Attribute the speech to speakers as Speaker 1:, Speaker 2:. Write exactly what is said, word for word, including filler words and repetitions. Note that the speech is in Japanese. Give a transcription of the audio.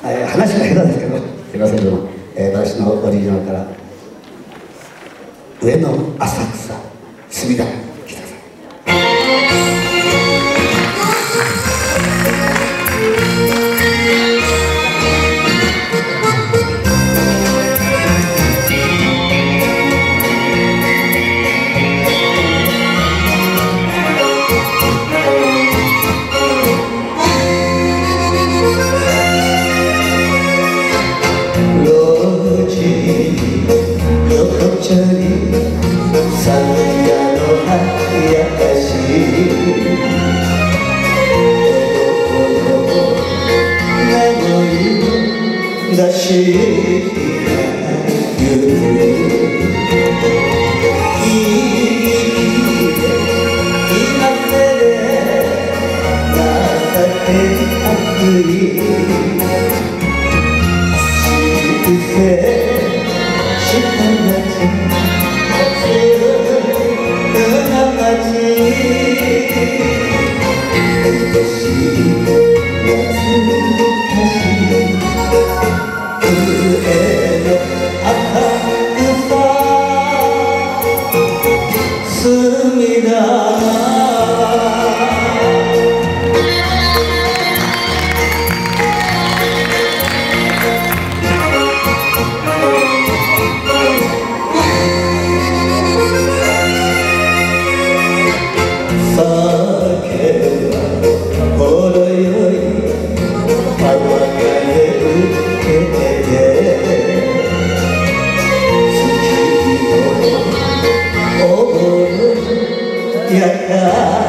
Speaker 1: えー、話が下手ですけどすいませんけども、えー、私のオリジナルから「上野浅草隅田」来てください。出しゆく今せで情けあふりしせした街強な街愛しい夏隅田やった